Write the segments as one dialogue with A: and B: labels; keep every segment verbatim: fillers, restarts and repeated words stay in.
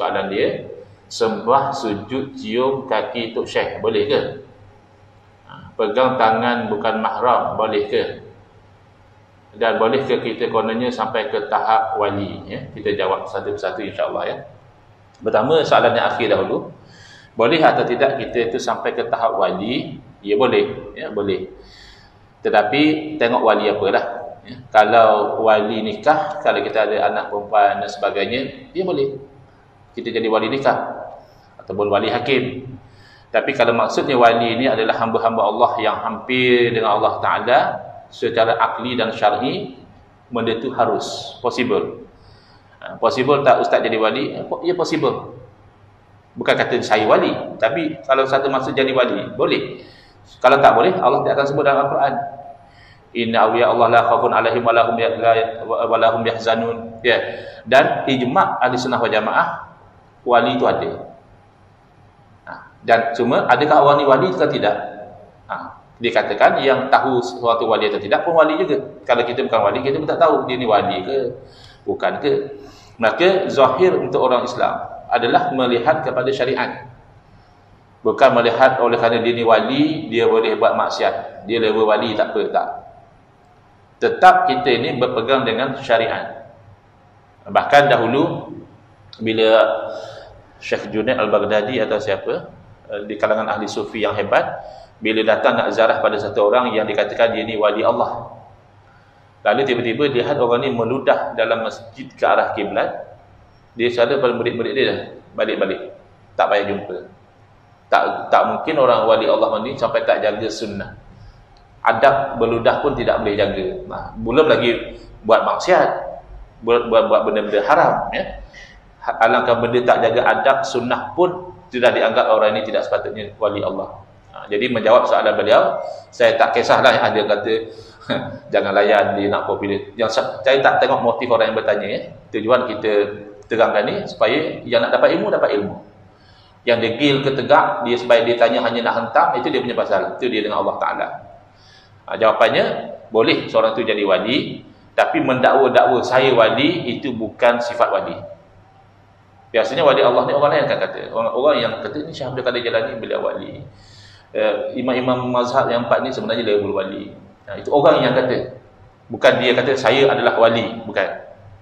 A: Soalan dia, sembah, sujud, cium kaki tok syekh, boleh ke? Ha, pegang tangan bukan mahram, boleh ke? Dan boleh ke kita kononnya sampai ke tahap wali? Ya? Kita jawab satu persatu insya-Allah ya. Pertama, soalan yang akhir dahulu. Boleh atau tidak kita itu sampai ke tahap wali? Ya boleh, ya boleh. Tetapi tengok wali apa dah. Ya. Kalau wali nikah, kalau kita ada anak perempuan dan sebagainya, dia boleh. Kita jadi wali nikah ataupun wali hakim. Tapi kalau maksudnya wali ini adalah hamba-hamba Allah yang hampir dengan Allah Ta'ala secara akli dan syar'i, benda itu harus, possible. Possible tak ustaz jadi wali? Ya possible. Bukan kata saya wali, tapi kalau satu masa jadi wali, boleh. Kalau tak boleh, Allah tidak akan sebut dalam Al-Quran. Inna awliya Allah la khafun alaihim wa lahum wa lahum yahzanun. Ya. Dan ijma' ahli sunnah wal jamaah, wali itu ada. Ha. Dan cuma adakah orang ni wali atau tidak? Ha. Dikatakan yang tahu suatu wali atau tidak pun wali juga. Kalau kita bukan wali, kita pun tak tahu dia ni wali ke bukan ke. Maka zahir untuk orang Islam adalah melihat kepada syariat. Bukan melihat oleh kerana dia ni wali, dia boleh buat maksiat. Dia level wali, tak apa, tak. Tetap kita ini berpegang dengan syariat. Bahkan dahulu, bila Syekh Junaid Al-Baghdadi atau siapa, di kalangan ahli sufi yang hebat, bila datang nak ziarah pada satu orang yang dikatakan dia ni wali Allah. Lalu tiba-tiba lihat orang ni meludah dalam masjid ke arah kiblat. Dia sadar pada murid-murid dia dah balik-balik, tak payah jumpa. Tak tak mungkin orang wali Allah ni sampai tak jaga sunnah. Adab berludah pun tidak boleh jaga. Nah, belum lagi buat maksiat, buat buat, buat benda-benda haram ya. Alangkah benda tak jaga adab sunnah pun sudah dianggap orang ini tidak sepatutnya wali Allah. Nah, jadi menjawab soalan beliau, saya tak kisahlah yang ada kata jangan layan dia nak popular. Yang saya tak tengok motif orang yang bertanya ya. Tujuan kita terangkan ni supaya yang nak dapat ilmu dapat ilmu. Yang degil ke tegak dia supaya dia tanya hanya nak hentam, itu dia punya pasal. Itu dia dengan Allah Taala. Ha, jawapannya boleh seorang tu jadi wali, tapi mendakwa-dakwa saya wali itu bukan sifat wali. Biasanya wali Allah ni orang lain akan kata. Orang, orang yang kata ni Syekh Abdul Qadir Jalani beliau wali. Uh, imam-imam mazhab yang empat ni sebenarnya level wali. Ha, itu orang yang kata. Bukan dia kata saya adalah wali, bukan.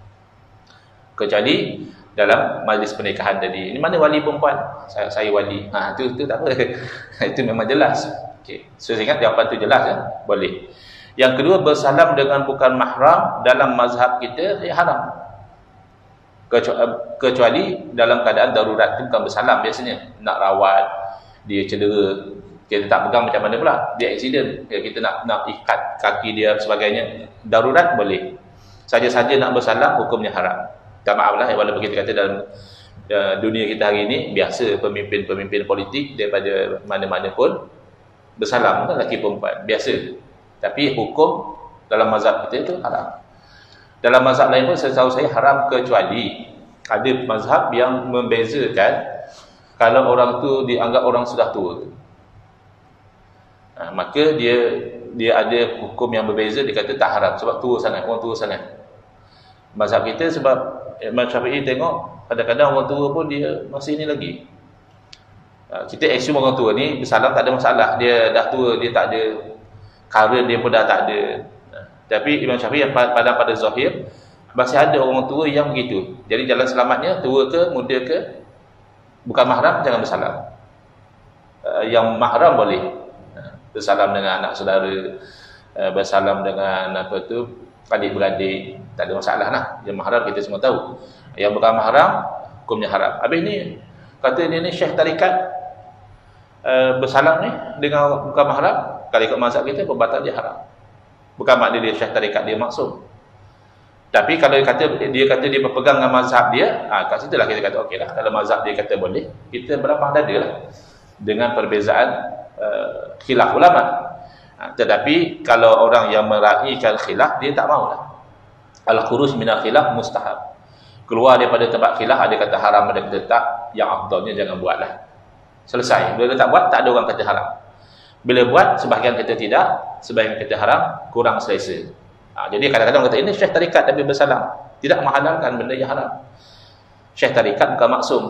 A: Kecuali dalam majlis pernikahan tadi. Ini mana wali perempuan? Saya, saya wali. Ha, itu, itu tak apa. Itu memang jelas. Okay. So, saya ingat jawapan itu jelas. Ya? Boleh. Yang kedua, bersalam dengan bukan mahram dalam mazhab kita, ya haram. Kecuali, kecuali dalam keadaan darurat. Itu bukan bersalam biasanya. Nak rawat, dia cedera. Kita tak pegang macam mana pula. Dia aksiden. Kita nak nak ikat kaki dia dan sebagainya. Darurat boleh. Saja-saja nak bersalam, hukumnya haram. Tak maaflah, walaupun kita kata dalam uh, dunia kita hari ini biasa pemimpin-pemimpin politik daripada mana-mana pun bersalam kan lelaki perempuan biasa, tapi hukum dalam mazhab kita itu haram. Dalam mazhab lain pun setahu saya haram, kecuali ada mazhab yang membezakan kalau orang tu dianggap orang sudah tua, ha, maka dia dia ada hukum yang berbeza. Dia kata tak haram sebab tua sangat, orang tua sangat. Mazhab kita sebab Imam Syafi'i tengok kadang-kadang orang tua pun dia masih ni lagi. Kita assume orang tua ni bersalam tak ada masalah. Dia dah tua, dia tak ada current, dia pun dah tak ada. Tapi Imam Syafi'i yang pada pada zahir masih ada orang tua yang begitu. Jadi jalan selamatnya tua ke muda ke bukan mahram jangan bersalam. Yang mahram boleh bersalam dengan anak saudara, bersalam dengan apa tu adik-beradik, tak ada masalah lah. Yang mahram kita semua tahu. Yang bukan mahram, hukumnya haram. Habis ni, kata dia ni syekh tarikat uh, bersalam ni dengan bukan mahram, kalau ikut mazhab kita, perbuatan dia haram. Bukan makna dia syekh tarikat, dia maksum. Tapi kalau dia kata dia kata dia berpegang dengan mazhab dia, ha, kat situ lah kita kata okey lah. Kalau mazhab dia kata boleh, kita berlapang dada lah dengan perbezaan uh, khilaf ulama. Ha, tetapi kalau orang yang meraihkan khilaf, dia tak maulah. Al-khuruj minal khilaf mustahab. Keluar daripada tempat khilaf, ada kata haram, ada kata tak. Yang afdalnya jangan buatlah. Selesai. Bila dia tak buat, tak ada orang kata haram. Bila buat, sebahagian kata tidak, sebahagian kata haram, kurang selesa. Ha, jadi kadang-kadang kata ini syekh tarikat tapi bersalam, tidak menghalalkan benda yang haram. Syekh tarikat bukan maksum.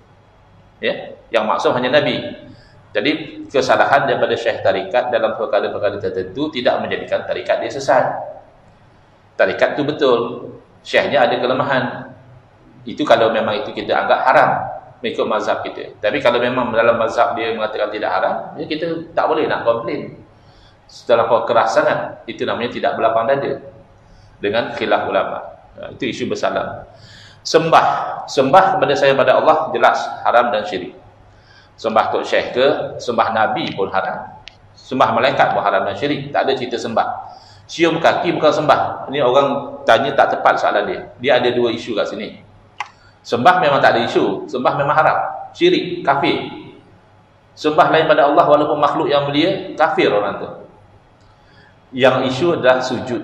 A: Ya, yang maksum hanya Nabi. Jadi kesalahan daripada syekh tarikat dalam perkara-perkara tertentu tidak menjadikan tarikat dia sesat. Tarikat itu betul, syekhnya ada kelemahan. Itu kalau memang itu kita anggap haram mengikut mazhab kita. Tapi kalau memang dalam mazhab dia mengatakan tidak haram, ya kita tak boleh nak komplain. Dalam keras sangat, itu namanya tidak berlapang dada dengan khilaf ulama. Itu isu bersalah. Sembah, sembah kepada saya pada Allah jelas haram dan syirik. Sembah Tok Syekh ke, sembah Nabi pun haram. Sembah malaikat pun haram dan syirik. Tak ada cerita sembah. Cium kaki bukan sembah. Ini orang tanya tak tepat soalan dia. Dia ada dua isu kat sini. Sembah memang tak ada isu. Sembah memang haram. Syirik, kafir. Sembah lain pada Allah walaupun makhluk yang mulia, kafir orang tu. Yang isu adalah sujud.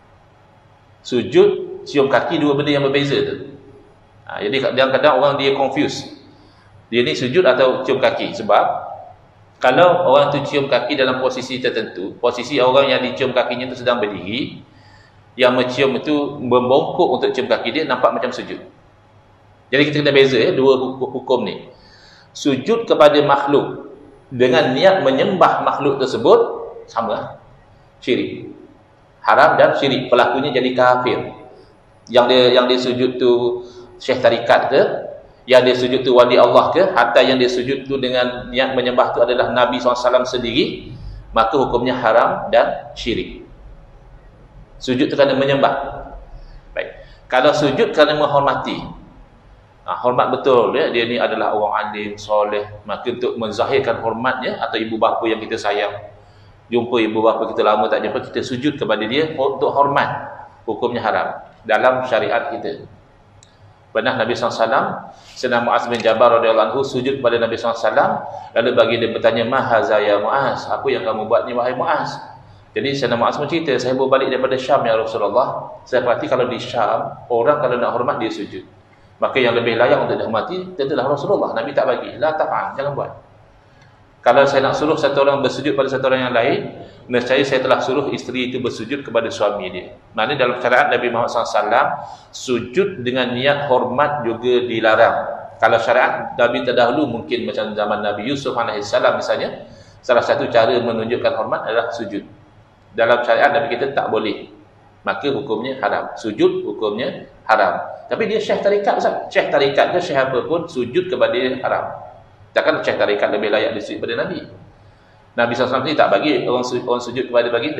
A: Sujud, cium kaki, dua benda yang berbeza tu. Ha, jadi kadang-kadang orang dia confuse. Dia ni sujud atau cium kaki. Sebab kalau orang tu cium kaki dalam posisi tertentu, posisi orang yang dicium kakinya tu sedang berdiri, yang mencium itu membongkok untuk cium kaki dia, nampak macam sujud. Jadi kita kena beza ya, dua hukum ni. Sujud kepada makhluk dengan niat menyembah makhluk tersebut sama, syirik. Haram dan syirik, pelakunya jadi kafir. Yang dia yang dia sujud tu syekh tarikat ke, yang dia sujud tu wali Allah ke, hatta yang dia sujud tu dengan niat menyembah tu adalah Nabi sallallahu alaihi wasallam sendiri, maka hukumnya haram dan syirik. Sujud tu kerana menyembah. Baik. Kalau sujud kerana menghormati, ha, hormat betul ya, dia ni adalah orang alim, soleh, maka untuk menzahirkan hormatnya, atau ibu bapa yang kita sayang, jumpa ibu bapa kita lama tak jumpa, kita sujud kepada dia untuk hormat, hukumnya haram dalam syariat kita. Pernah Nabi sallallahu alaihi wasallam, Sayyidina Muaz bin Jabal radhiyallahu anhu sujud kepada Nabi sallallahu alaihi wasallam, lalu bagi dia bertanya, "Mahaza ya Muaz?" Apa yang kamu buat ni wahai Muaz? Jadi Sayyidina Muaz mencerita, saya baru balik daripada Syam ya Rasulullah. Saya perhati kalau di Syam, orang kalau nak hormat dia sujud. Maka yang lebih layak untuk dihormati tentulah Rasulullah. Nabi tak bagi, la taf'al, jangan buat. Kalau saya nak suruh satu orang bersujud pada satu orang yang lain, nescaya saya telah suruh isteri itu bersujud kepada suami dia. Maknanya dalam syariat Nabi Muhammad sallallahu alaihi wasallam, sujud dengan niat hormat juga dilarang. Kalau syariat Nabi terdahulu mungkin macam zaman Nabi Yusuf alaihi salam misalnya, salah satu cara menunjukkan hormat adalah sujud. Dalam syariat Nabi kita tak boleh, maka hukumnya haram. Sujud hukumnya haram. Tapi dia syekh tarikat, Ustaz. Syekh tarikat ke syekh apa pun, sujud kepada dia haram. Takkan syekh tarikat lebih layak disujud kepada Nabi? Nabi sallallahu alaihi wasallam ni tak bagi orang sujud, orang sujud kepada baginda.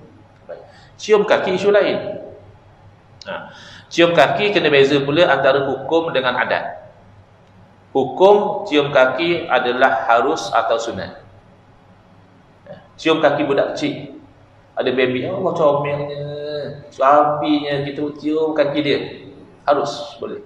A: Cium kaki isu lain. Ha. Cium kaki kena beza pula antara hukum dengan adat. Hukum cium kaki adalah harus atau sunat. Cium kaki budak kecil, ada baby, Allah comelnya, suaminya, kita cium kaki dia, harus, boleh.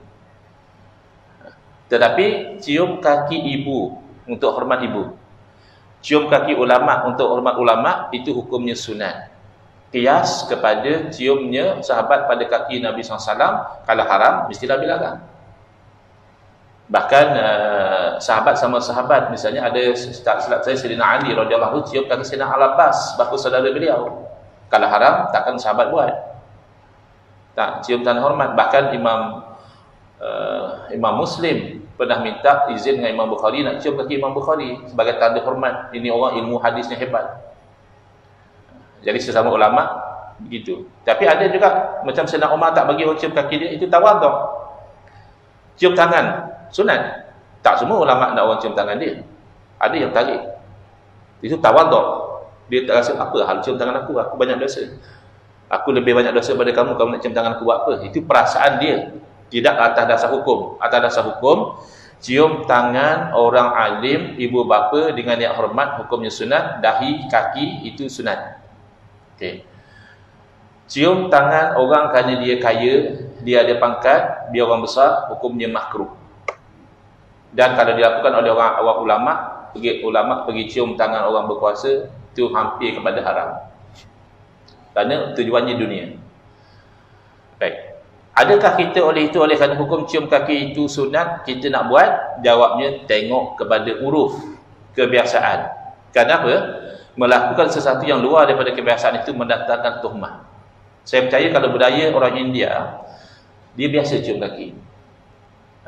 A: Tetapi cium kaki ibu untuk hormat ibu, cium kaki ulama untuk hormat ulama, itu hukumnya sunat. Qiyas kepada ciumnya sahabat pada kaki Nabi sallallahu alaihi wasallam, kalau haram mestilah dilarang. Bahkan uh, sahabat sama sahabat, misalnya ada, tak silap saya, Sayyidina Ali radhiyallahu anhu cium kaki Sayyidina Al-Abbas, bapa saudara beliau. Kalau haram takkan sahabat buat. Tak, cium tanda hormat. Bahkan Imam uh, Imam Muslim pernah minta izin dengan Imam Bukhari nak cium kaki Imam Bukhari sebagai tanda hormat. Ini orang ilmu hadisnya hebat. Jadi sesama ulama begitu. Tapi ada juga macam Sayyidina Umar tak bagi orang cium kaki dia, itu tawaduk. Cium tangan sunat. Tak semua ulama nak orang cium tangan dia. Ada yang tarik. Itu tawaduk. Dia tak rasa apa hal cium tangan aku, aku banyak dosa. Aku lebih banyak dosa daripada kamu, kamu nak cium tangan aku buat apa? Itu perasaan dia. Tidak atas dasar hukum. Atas dasar hukum, cium tangan orang alim, ibu bapa dengan niat hormat, hukumnya sunat. Dahi, kaki, itu sunat. Okay. Cium tangan orang kerana dia kaya, dia ada pangkat, dia orang besar, hukumnya makruh. Dan kalau dilakukan oleh orang awam ulama, pergi ulama pergi cium tangan orang berkuasa, itu hampir kepada haram. Kerana tujuannya dunia. Baik. Adakah kita oleh itu, oleh kerana hukum cium kaki itu sunat, kita nak buat? Jawabnya, tengok kepada uruf, kebiasaan. Kenapa? Melakukan sesuatu yang luar daripada kebiasaan itu mendatangkan tuhmah. Saya percaya kalau budaya orang India, dia biasa cium kaki.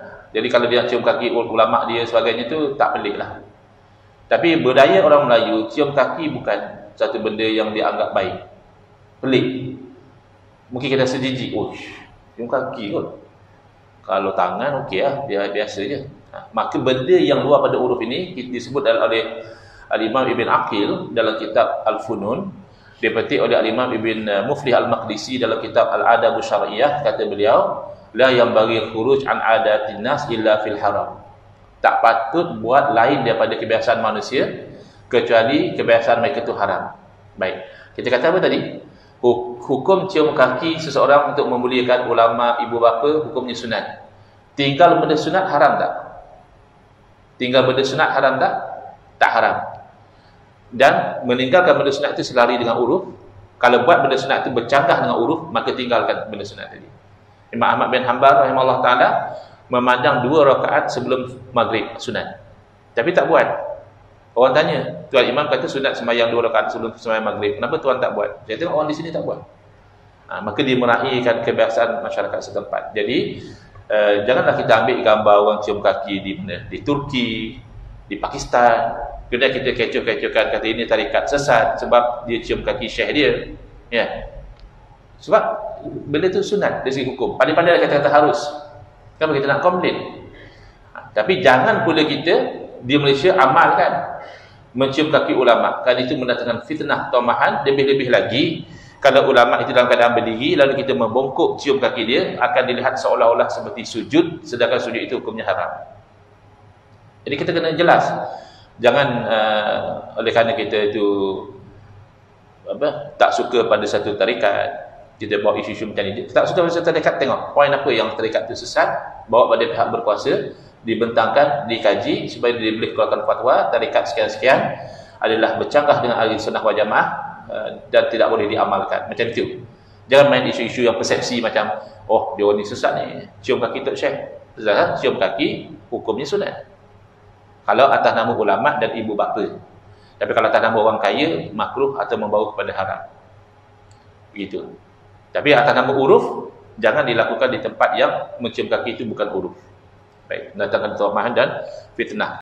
A: Jadi kalau dia cium kaki ulama dia sebagainya tu tak pelik lah. Tapi budaya orang Melayu, cium kaki bukan satu benda yang dianggap baik. Pelik. Mungkin kita sejijik, oh, cium kaki kot. Kalau tangan okey lah, biasa, biasa je. Ha, maka benda yang luar pada uruf ini disebut oleh Al-Imam Ibn Aqil dalam kitab Al-Funun, dipetik oleh Al-Imam Ibn Muflih Al-Maqdisi dalam kitab Al-Adab Syar'iyah. Kata beliau, la yang bagi khuruj an adatin nas illa fil haram. Tak patut buat lain daripada kebiasaan manusia kecuali kebiasaan mereka itu haram. Baik. Kita kata apa tadi? Hukum cium kaki seseorang untuk memuliakan ulama, ibu bapa, hukumnya sunat. Tinggal benda sunat haram tak? Tinggal benda sunat haram tak? Tak haram. Dan meninggalkan benda sunat itu selari dengan uruf. Kalau buat benda sunat itu bercanggah dengan uruf, maka tinggalkan benda sunat tadi. Imam Ahmad bin Hanbal rahimahullah ta'ala memandang dua rakaat sebelum maghrib sunat. Tapi tak buat. Orang tanya, Tuan Imam kata sunat sembahyang dua rakaat sebelum sembahyang maghrib. Kenapa Tuan tak buat? Saya tengok orang di sini tak buat. Ha, maka dia meraihkan kebiasaan masyarakat setempat. Jadi, uh, janganlah kita ambil gambar orang cium kaki di mana? Di Turki, di Pakistan. Kemudian kita kecoh-kecohkan kata ini tarikat sesat sebab dia cium kaki syekh dia. Ya. Sebab benda tu sunat dari segi hukum. Pandai-pandai kata-kata harus. Kenapa kita nak komplain? Ha, tapi jangan pula kita di Malaysia amalkan mencium kaki ulama. Kan itu mendatangkan fitnah, tomahan. Lebih-lebih lagi kalau ulama itu dalam keadaan berdiri lalu kita membongkok cium kaki dia, akan dilihat seolah-olah seperti sujud, sedangkan sujud itu hukumnya haram. Jadi kita kena jelas. Jangan uh, oleh kerana kita itu apa, tak suka pada satu tarikat, kita bawa isu-isu macam ni. Tak suka pada satu tarikat, tengok poin apa yang tarikat itu sesat, bawa pada pihak berkuasa, dibentangkan, dikaji supaya dia boleh keluarkan fatwa tarikat sekian-sekian adalah bercanggah dengan ahli sunnah wal jamaah uh, dan tidak boleh diamalkan. Macam itu. Jangan main isu-isu yang persepsi macam, oh dia ni sesat ni, cium kaki Tok Syekh. Sesat, cium kaki hukumnya sunat. Kalau atas nama ulama dan ibu bapa. Tapi kalau atas nama orang kaya, makruh atau membawa kepada haram. Begitu. Tapi atas nama uruf, jangan dilakukan di tempat yang mencium kaki itu bukan uruf. Baik, mendatangkan kelemahan dan fitnah.